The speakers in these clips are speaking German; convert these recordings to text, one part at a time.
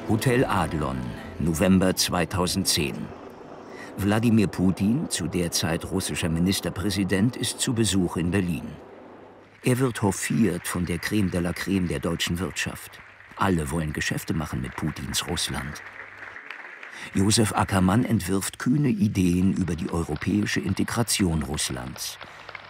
Hotel Adlon, November 2010. Wladimir Putin, zu der Zeit russischer Ministerpräsident, ist zu Besuch in Berlin. Er wird hofiert von der Creme de la Creme der deutschen Wirtschaft. Alle wollen Geschäfte machen mit Putins Russland. Josef Ackermann entwirft kühne Ideen über die europäische Integration Russlands.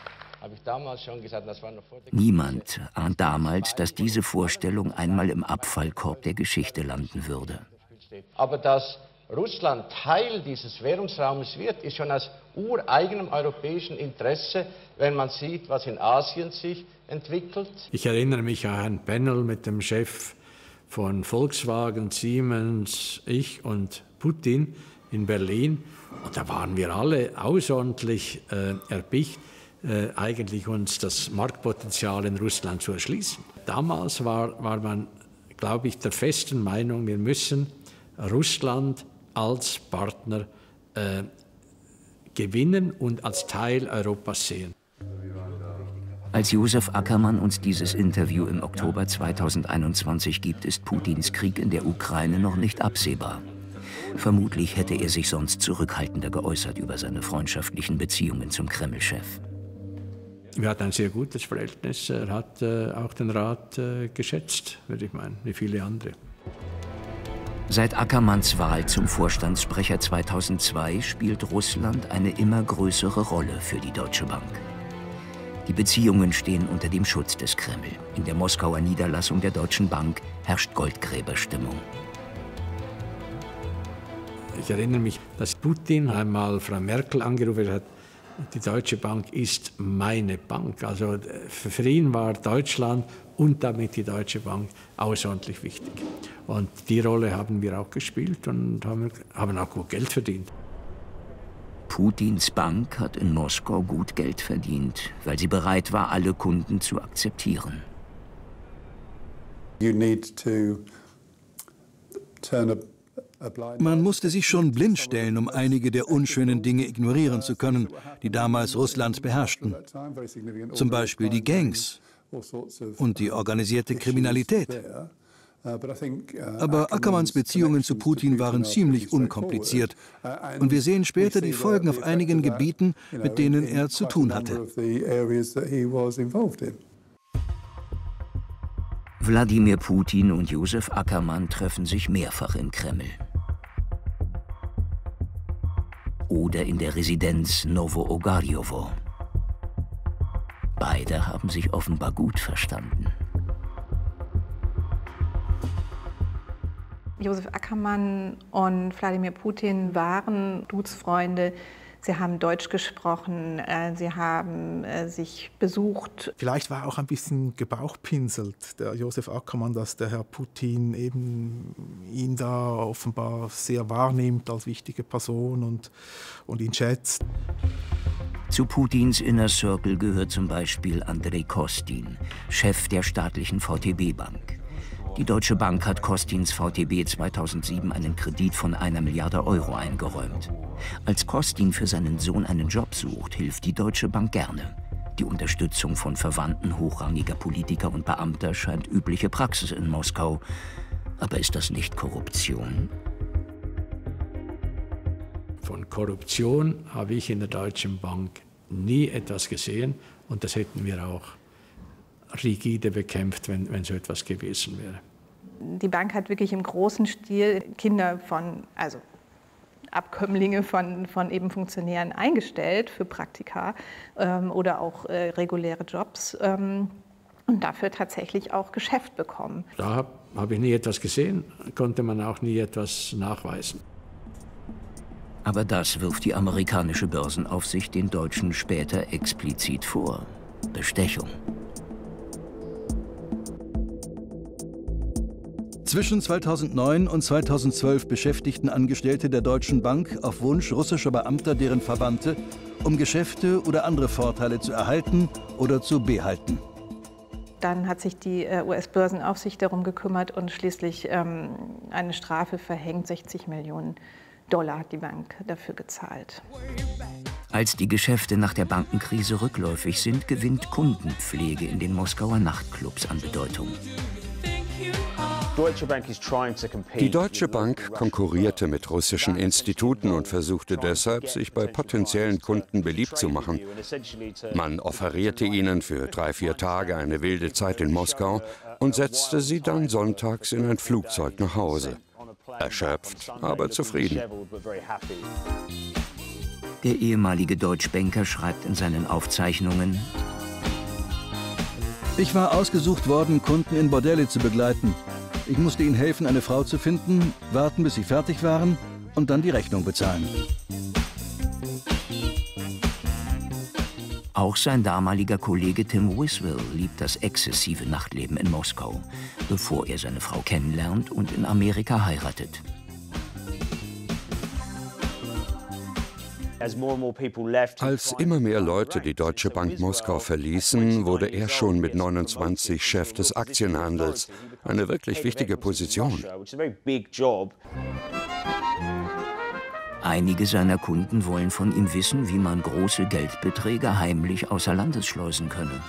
Niemand ahnt damals, dass diese Vorstellung einmal im Abfallkorb der Geschichte landen würde. Aber dass Russland Teil dieses Währungsraumes wird, ist schon aus ureigenem europäischen Interesse, wenn man sieht, was in Asien sich entwickelt. Ich erinnere mich an ein Panel mit dem Chef von Volkswagen, Siemens, ich und Putin in Berlin. Und da waren wir alle außerordentlich erpicht, eigentlich uns das Marktpotenzial in Russland zu erschließen. Damals war man, glaube ich, der festen Meinung, wir müssen Russland als Partner gewinnen und als Teil Europas sehen. Als Josef Ackermann uns dieses Interview im Oktober 2021 gibt, ist Putins Krieg in der Ukraine noch nicht absehbar. Vermutlich hätte er sich sonst zurückhaltender geäußert über seine freundschaftlichen Beziehungen zum Kreml-Chef. Wir hatten ein sehr gutes Verhältnis. Er hat auch den Rat geschätzt, würde ich meinen, wie viele andere. Seit Ackermanns Wahl zum Vorstandssprecher 2002 spielt Russland eine immer größere Rolle für die Deutsche Bank. Die Beziehungen stehen unter dem Schutz des Kreml. In der Moskauer Niederlassung der Deutschen Bank herrscht Goldgräberstimmung. Ich erinnere mich, dass Putin einmal Frau Merkel angerufen hat, die Deutsche Bank ist meine Bank. Also für ihn war Deutschland und damit die Deutsche Bank außerordentlich wichtig. Und die Rolle haben wir auch gespielt und haben auch gut Geld verdient. Putins Bank hat in Moskau gut Geld verdient, weil sie bereit war, alle Kunden zu akzeptieren. Man musste sich schon blind stellen, um einige der unschönen Dinge ignorieren zu können, die damals Russland beherrschten. Zum Beispiel die Gangs und die organisierte Kriminalität. Aber Ackermanns Beziehungen zu Putin waren ziemlich unkompliziert. Und wir sehen später die Folgen auf einigen Gebieten, mit denen er zu tun hatte. Wladimir Putin und Josef Ackermann treffen sich mehrfach im Kreml. Oder in der Residenz Nowo-Ogarjowo. Beide haben sich offenbar gut verstanden. Josef Ackermann und Wladimir Putin waren Duzfreunde. Sie haben Deutsch gesprochen, sie haben sich besucht. Vielleicht war auch ein bisschen gebauchpinselt, der Josef Ackermann, dass der Herr Putin eben ihn da offenbar sehr wahrnimmt als wichtige Person und ihn schätzt. Zu Putins Inner Circle gehört zum Beispiel Andrei Kostin, Chef der staatlichen VTB-Bank. Die Deutsche Bank hat Kostins VTB 2007 einen Kredit von 1 Milliarde Euro eingeräumt. Als Kostin für seinen Sohn einen Job sucht, hilft die Deutsche Bank gerne. Die Unterstützung von Verwandten hochrangiger Politiker und Beamter scheint übliche Praxis in Moskau. Aber ist das nicht Korruption? Von Korruption habe ich in der Deutschen Bank nie etwas gesehen und das hätten wir auch rigide bekämpft, wenn so etwas gewesen wäre. Die Bank hat wirklich im großen Stil Kinder also Abkömmlinge von eben Funktionären eingestellt für Praktika oder auch reguläre Jobs und dafür tatsächlich auch Geschäft bekommen. Da habe ich nie etwas gesehen, konnte man auch nie etwas nachweisen. Aber das wirft die amerikanische Börsenaufsicht den Deutschen später explizit vor. Bestechung. Zwischen 2009 und 2012 beschäftigten Angestellte der Deutschen Bank auf Wunsch russischer Beamter deren Verwandte, um Geschäfte oder andere Vorteile zu erhalten oder zu behalten. Dann hat sich die US-Börsenaufsicht darum gekümmert und schließlich eine Strafe verhängt. 60 Millionen Dollar hat die Bank dafür gezahlt. Als die Geschäfte nach der Bankenkrise rückläufig sind, gewinnt Kundenpflege in den Moskauer Nachtclubs an Bedeutung. Die Deutsche Bank konkurrierte mit russischen Instituten und versuchte deshalb, sich bei potenziellen Kunden beliebt zu machen. Man offerierte ihnen für 3-4 Tage eine wilde Zeit in Moskau und setzte sie dann sonntags in ein Flugzeug nach Hause. Erschöpft, aber zufrieden. Der ehemalige Deutschbanker schreibt in seinen Aufzeichnungen: Ich war ausgesucht worden, Kunden in Bordelle zu begleiten. Ich musste ihnen helfen, eine Frau zu finden, warten, bis sie fertig waren und dann die Rechnung bezahlen. Auch sein damaliger Kollege Tim Wiswell liebt das exzessive Nachtleben in Moskau, bevor er seine Frau kennenlernt und in Amerika heiratet. Als immer mehr Leute die Deutsche Bank Moskau verließen, wurde er schon mit 29 Chef des Aktienhandels. Eine wirklich wichtige Position. Einige seiner Kunden wollen von ihm wissen, wie man große Geldbeträge heimlich außer Landes schleusen könne.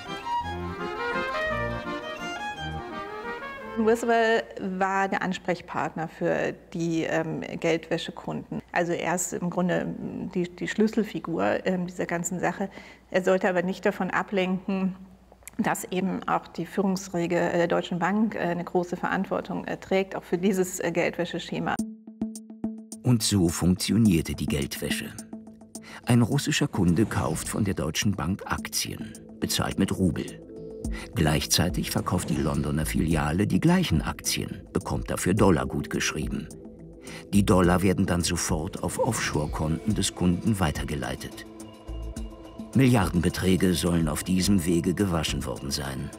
Wiswell war der Ansprechpartner für die Geldwäschekunden. Also er ist im Grunde die Schlüsselfigur dieser ganzen Sache. Er sollte aber nicht davon ablenken, dass eben auch die Führungsriege der Deutschen Bank eine große Verantwortung trägt, auch für dieses Geldwäscheschema. Und so funktionierte die Geldwäsche. Ein russischer Kunde kauft von der Deutschen Bank Aktien, bezahlt mit Rubel. Gleichzeitig verkauft die Londoner Filiale die gleichen Aktien, bekommt dafür Dollar gutgeschrieben. Die Dollar werden dann sofort auf Offshore-Konten des Kunden weitergeleitet. Milliardenbeträge sollen auf diesem Wege gewaschen worden sein.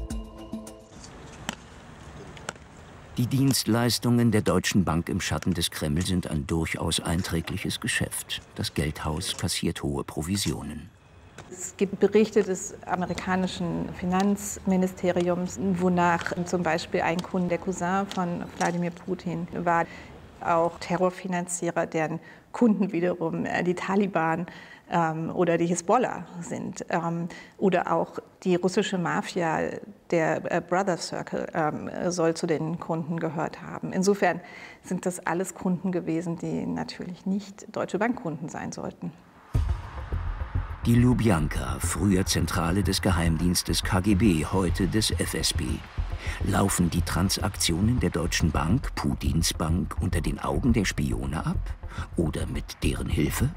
Die Dienstleistungen der Deutschen Bank im Schatten des Kreml sind ein durchaus einträgliches Geschäft. Das Geldhaus kassiert hohe Provisionen. Es gibt Berichte des amerikanischen Finanzministeriums, wonach zum Beispiel ein Kunde, der Cousin von Wladimir Putin, war auch Terrorfinanzierer, deren Kunden wiederum die Taliban oder die Hisbollah sind. Oder auch die russische Mafia, der Brother Circle, soll zu den Kunden gehört haben. Insofern sind das alles Kunden gewesen, die natürlich nicht Deutsche Bank-Kunden sein sollten. Die Lubjanka, früher Zentrale des Geheimdienstes KGB, heute des FSB. Laufen die Transaktionen der Deutschen Bank, Putins Bank, unter den Augen der Spione ab? Oder mit deren Hilfe?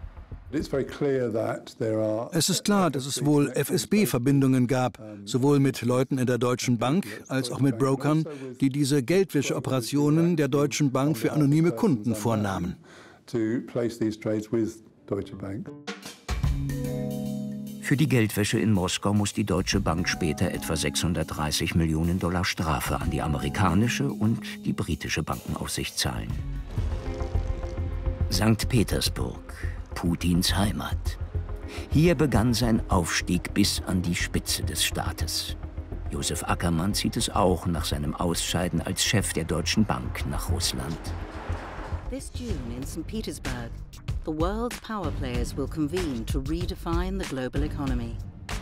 Es ist klar, dass es wohl FSB-Verbindungen gab, sowohl mit Leuten in der Deutschen Bank als auch mit Brokern, die diese Geldwäscheoperationen der Deutschen Bank für anonyme Kunden vornahmen. Für die Geldwäsche in Moskau muss die Deutsche Bank später etwa 630 Millionen Dollar Strafe an die amerikanische und die britische Bankenaufsicht zahlen. St. Petersburg, Putins Heimat. Hier begann sein Aufstieg bis an die Spitze des Staates. Josef Ackermann zieht es auch nach seinem Ausscheiden als Chef der Deutschen Bank nach Russland. This June in St. Petersburg, the world's power players will convene to redefine the global economy.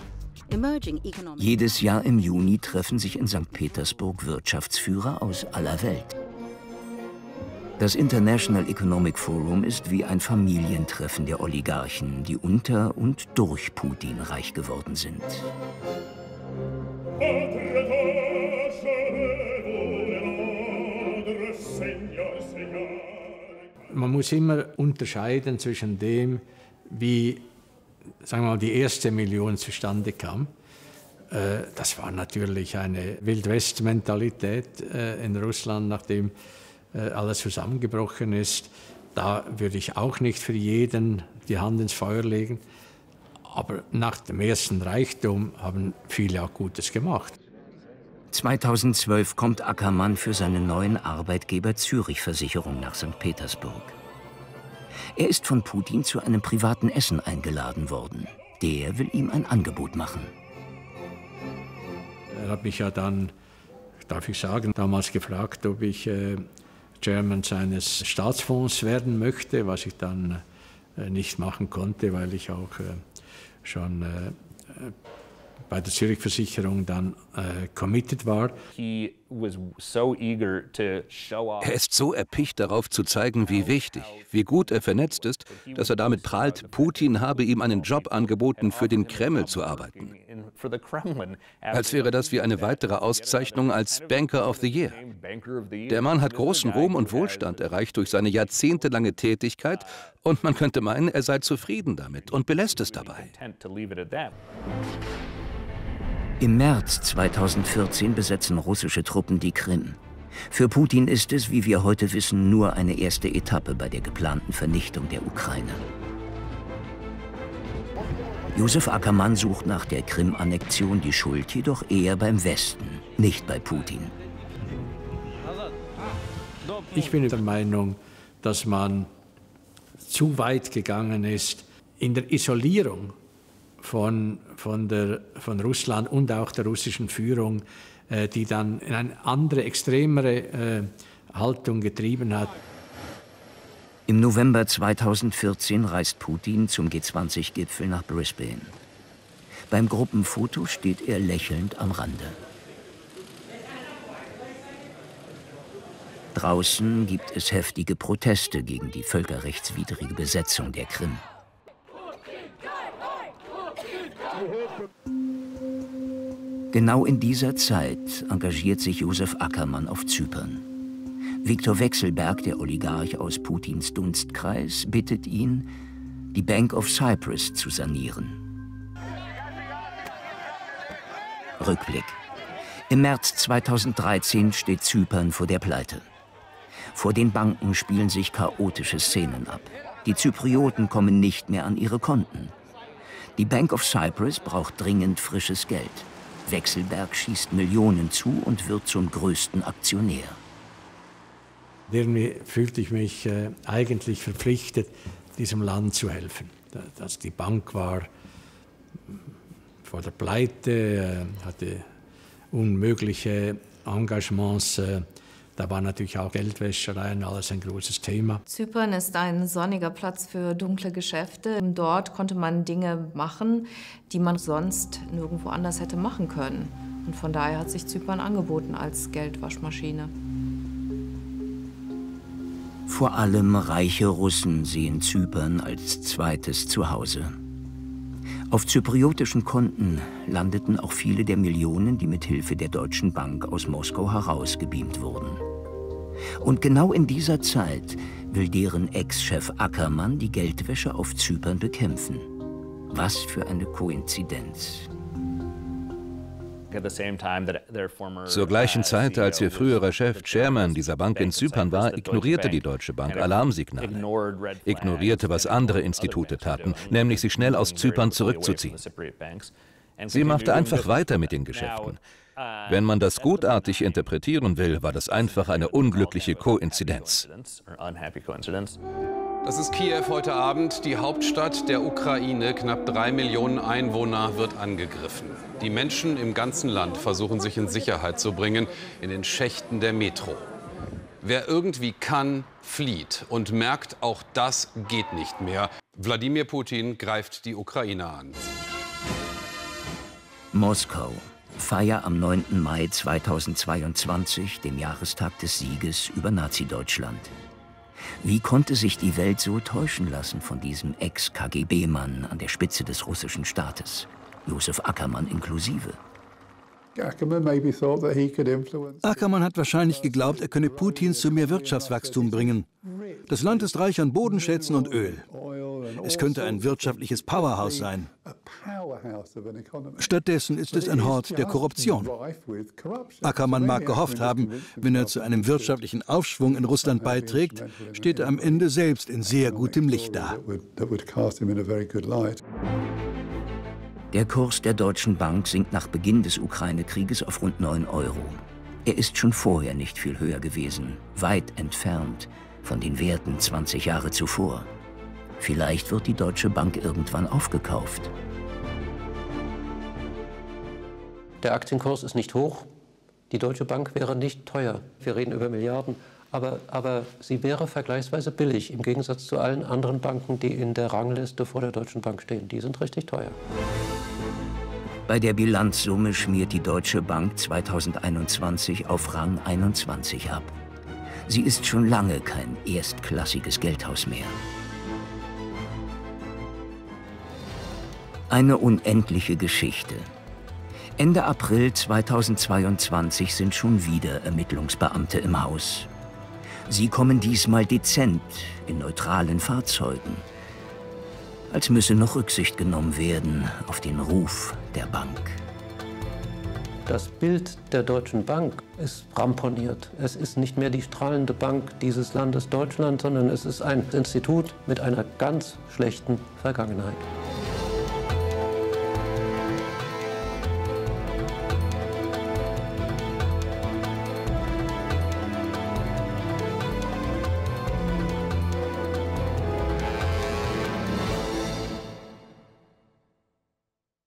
Jedes Jahr im Juni treffen sich in St. Petersburg Wirtschaftsführer aus aller Welt. Das International Economic Forum ist wie ein Familientreffen der Oligarchen, die unter und durch Putin reich geworden sind. Man muss immer unterscheiden zwischen dem, wie, sagen wir mal, die erste Million zustande kam. Das war natürlich eine Wild-West-Mentalität in Russland, nachdem alles zusammengebrochen ist. Da würde ich auch nicht für jeden die Hand ins Feuer legen. Aber nach dem ersten Reichtum haben viele auch Gutes gemacht. 2012 kommt Ackermann für seinen neuen Arbeitgeber Zürich Versicherung nach St. Petersburg. Er ist von Putin zu einem privaten Essen eingeladen worden. Der will ihm ein Angebot machen. Er hat mich ja dann, darf ich sagen, damals gefragt, ob ich Chairman seines Staatsfonds werden möchte, was ich dann nicht machen konnte, weil ich auch schon bei der Zürich-Versicherung dann committed war. Er ist so erpicht darauf zu zeigen, wie wichtig, wie gut er vernetzt ist, dass er damit prahlt, Putin habe ihm einen Job angeboten, für den Kreml zu arbeiten. Als wäre das wie eine weitere Auszeichnung als Banker of the Year. Der Mann hat großen Ruhm und Wohlstand erreicht durch seine jahrzehntelange Tätigkeit und man könnte meinen, er sei zufrieden damit und belässt es dabei. Im März 2014 besetzen russische Truppen die Krim. Für Putin ist es, wie wir heute wissen, nur eine erste Etappe bei der geplanten Vernichtung der Ukraine. Josef Ackermann sucht nach der Krim-Annexion die Schuld jedoch eher beim Westen, nicht bei Putin. Ich bin der Meinung, dass man zu weit gegangen ist in der Isolierung von Russland und auch der russischen Führung, die dann in eine andere, extremere Haltung getrieben hat. Im November 2014 reist Putin zum G20-Gipfel nach Brisbane. Beim Gruppenfoto steht er lächelnd am Rande. Draußen gibt es heftige Proteste gegen die völkerrechtswidrige Besetzung der Krim. Genau in dieser Zeit engagiert sich Josef Ackermann auf Zypern. Viktor Vekselberg, der Oligarch aus Putins Dunstkreis, bittet ihn, die Bank of Cyprus zu sanieren. Rückblick. Im März 2013 steht Zypern vor der Pleite. Vor den Banken spielen sich chaotische Szenen ab. Die Zyprioten kommen nicht mehr an ihre Konten. Die Bank of Cyprus braucht dringend frisches Geld. Vekselberg schießt Millionen zu und wird zum größten Aktionär. Irgendwie fühlte ich mich eigentlich verpflichtet, diesem Land zu helfen. Die Bank war vor der Pleite, hatte unmögliche Engagements. Da war natürlich auch Geldwäscherei und alles ein großes Thema. Zypern ist ein sonniger Platz für dunkle Geschäfte. Dort konnte man Dinge machen, die man sonst nirgendwo anders hätte machen können. Und von daher hat sich Zypern angeboten als Geldwaschmaschine. Vor allem reiche Russen sehen Zypern als zweites Zuhause. Auf zypriotischen Konten landeten auch viele der Millionen, die mit Hilfe der Deutschen Bank aus Moskau herausgebeamt wurden. Und genau in dieser Zeit will deren Ex-Chef Ackermann die Geldwäsche auf Zypern bekämpfen. Was für eine Koinzidenz. Zur gleichen Zeit, als ihr früherer Chef Chairman dieser Bank in Zypern war, ignorierte die Deutsche Bank Alarmsignale. Ignorierte, was andere Institute taten, nämlich sich schnell aus Zypern zurückzuziehen. Sie machte einfach weiter mit den Geschäften. Wenn man das gutartig interpretieren will, war das einfach eine unglückliche Koinzidenz. Das ist Kiew heute Abend, die Hauptstadt der Ukraine. Knapp 3 Millionen Einwohner wird angegriffen. Die Menschen im ganzen Land versuchen sich in Sicherheit zu bringen, in den Schächten der Metro. Wer irgendwie kann, flieht und merkt, auch das geht nicht mehr. Wladimir Putin greift die Ukraine an. Moskau. Feier am 9. Mai 2022, dem Jahrestag des Sieges über Nazi-Deutschland. Wie konnte sich die Welt so täuschen lassen von diesem Ex-KGB-Mann an der Spitze des russischen Staates? Josef Ackermann inklusive. Ackermann hat wahrscheinlich geglaubt, er könne Putin zu mehr Wirtschaftswachstum bringen. Das Land ist reich an Bodenschätzen und Öl. Es könnte ein wirtschaftliches Powerhouse sein. Stattdessen ist es ein Hort der Korruption. Ackermann mag gehofft haben, wenn er zu einem wirtschaftlichen Aufschwung in Russland beiträgt, steht er am Ende selbst in sehr gutem Licht da. Der Kurs der Deutschen Bank sinkt nach Beginn des Ukraine-Krieges auf rund 9 €. Er ist schon vorher nicht viel höher gewesen, weit entfernt von den Werten 20 Jahre zuvor. Vielleicht wird die Deutsche Bank irgendwann aufgekauft. Der Aktienkurs ist nicht hoch. Die Deutsche Bank wäre nicht teuer. Wir reden über Milliarden. Aber sie wäre vergleichsweise billig, im Gegensatz zu allen anderen Banken, die in der Rangliste vor der Deutschen Bank stehen. Die sind richtig teuer. Bei der Bilanzsumme schmiert die Deutsche Bank 2021 auf Rang 21 ab. Sie ist schon lange kein erstklassiges Geldhaus mehr. Eine unendliche Geschichte. Ende April 2022 sind schon wieder Ermittlungsbeamte im Haus. Sie kommen diesmal dezent in neutralen Fahrzeugen. Als müsse noch Rücksicht genommen werden auf den Ruf der Bank. Das Bild der Deutschen Bank ist ramponiert. Es ist nicht mehr die strahlende Bank dieses Landes Deutschland, sondern es ist ein Institut mit einer ganz schlechten Vergangenheit.